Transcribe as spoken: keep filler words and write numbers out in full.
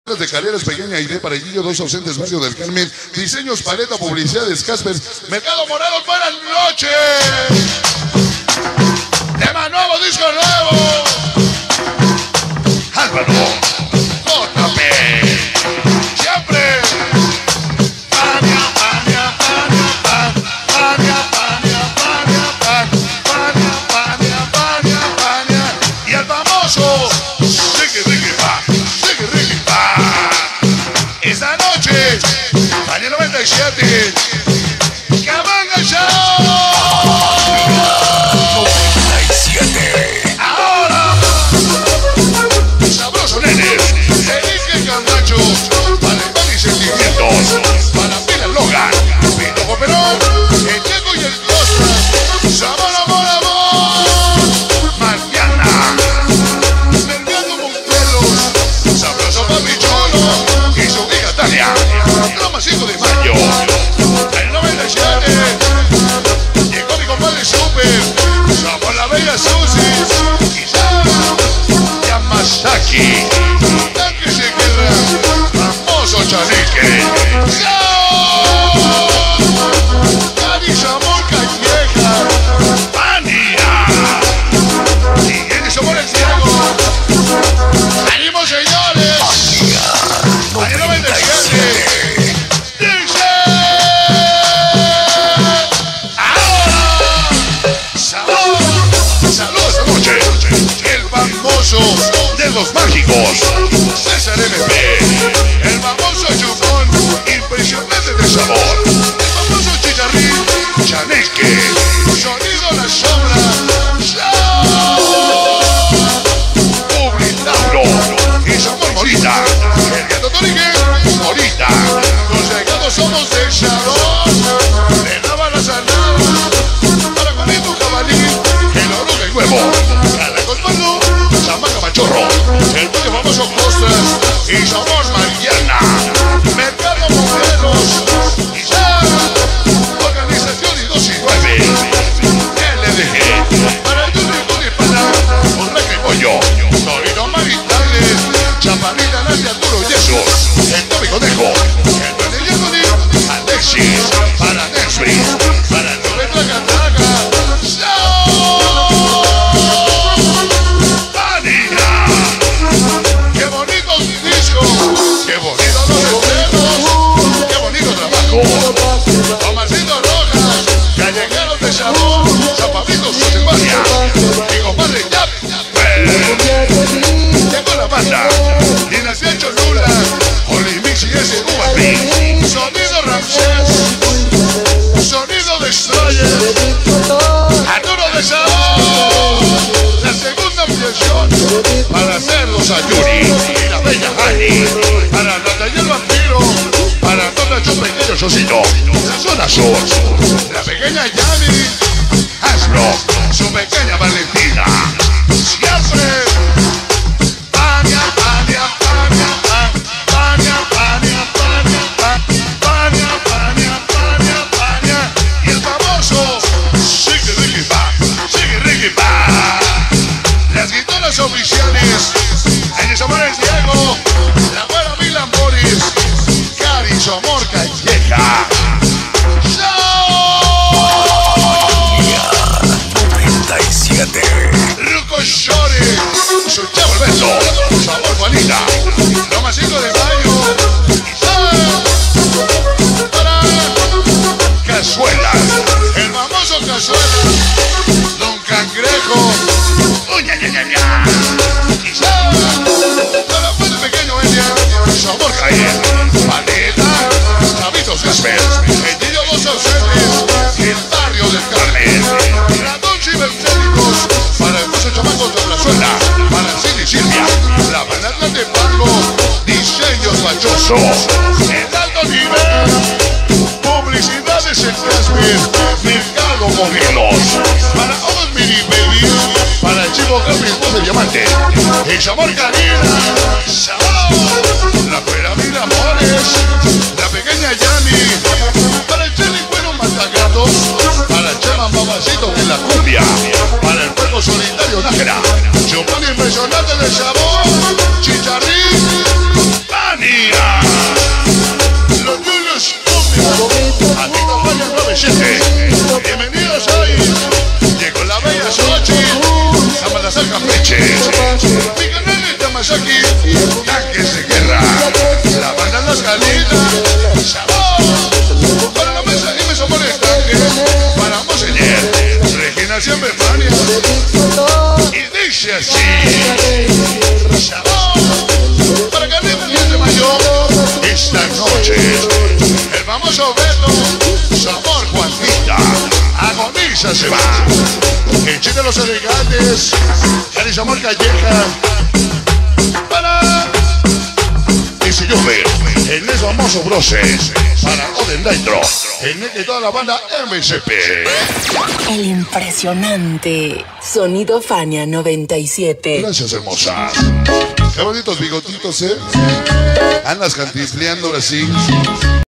de Carreras Pequeña I D para Guillo, dos ausentes, Barrio del Carmen, diseños, paleta, publicidades, Casper, Mercado Morelos, buenas noches. Tema nuevo, disco nuevo. Álvaro, J P, siempre. Pania, pania, pania, pania, pania, pania, pania, pania, pania, pania, y el famoso Ricky Ricky Pa, Ricky Ricky Pa. Esta noche, año noventa y siete, que van a show. noventa y siete. Ahora, sabroso nenes, Enrique Camacho, Alemán y Sentimientos, para Pila Logan, Pito Coperón, el Diego y el Costa, sabor, amor, amor, Mariana, Mercado Montelos, sabroso papicholo, y su hija Tania, Roma cinco de mayo, el noventa y siete, llegó mi compadre Super, somos la bella Susi, y Yamazaki, tanque se queda, famoso Chaleque, Cari Samor Calleja, Pania, y en eso por el ciego, ánimo señores, año noventa y siete, dice, ahora, saludos, saludos esta noche, el famoso de los mágicos, César M P, el famoso chupón, impresionante de sabor, el famoso chicharrín, Chaneque, sonido la sombra, Publitauro, y sabor Morita, el gato Torique, Morita, los legados somos de sabor, le lava la sanada, para Juanito Jabalí, el oruga y huevo, cada colmado, Chamaca Machorro, el pollo famoso Costas, y sabor Mariana, Mercado Morelos, y ya, organización y dos y nueve, L D G, para el Yuri y para Borraca y Pollo, Torino Maritales, Chaparrita, Nadia, Duro y eso, el Toby Conejo, el Daniel Yagoni, Alexis, para Nesbris, para el Roberto Catraga, Pania, qué bonito disco, qué bonito los estrenos, qué bonito trabajo, Tomasito Rojas, Gallegueros de Sabor, San Pablito, Sotimbania, mi compadre Yap, llegó la banda, Dinastía Cholula, Olimix y ese U A P, sonido Ramsés, sonido Destroyer, Arturo de Sabor, la segunda ampliación, para hacer los Ayuri, y la bella Hani, para Natalia el Vampiro, para toda su pequeño Sosito, la zona sur, la pequeña Yami, Hasbro, su pequeña Valentina, siempre, Pania, Pania, Pania, Pania, Pania, Pania, Pania, Pania, Pania, Pania, y el famoso Sigue Ricky Pa, Sigue Ricky Pa, las guitarras oficiales, el Samor el Diego, la buena Milan Boris, Cari Samor Calleja, noventa y siete. Ruco Shore, su chavo el beso, sabor Juanita, Loma cinco de mayo, para Cazuela, el famoso Cazuela, Don Cangrejo, uña, ña, ña, ña, para Juan el pequeño Elia, sabor Caer, Paleta, Chavitos Casper, el niño dos ausentes, el barrio del Carmen, Ratón Cibertécnicos, para el paso chamacos de Plazuela, para Cindy Silvia, la banana de Paco, diseños fachosos, el alto nivel, publicidades en Casper, Mercado Morelos, para Ojos Mini Baby, para el chico Gabriel de Diamante, el sabor Canina, sabor, la fuera Mil Amores, la pequeña Yami, para el Cheli Bueno Matagatos, para el Chema Mamacito de la cumbia, para el juego solitario Nájera, chupón impresionante de sabor, Chicharrín, Pani. Carlita, sabor. Para la mesa y me somos el estanque. Para Monseñor, Regina siempre Fania. Y dice así, sabor. Para Carlita el diez de mayo, esta noche, el famoso Beto, sabor Juanita, agoniza se va. El chiste de los elegantes, Cari Amor Calleja. Para el señor B, el ex famoso Broses. Para Oden Dentro, el Nick y toda la banda M C P. El impresionante Sonido Fania noventa y siete. Gracias, hermosa. Qué bonitos bigotitos, ¿eh? Andas cantifleando así.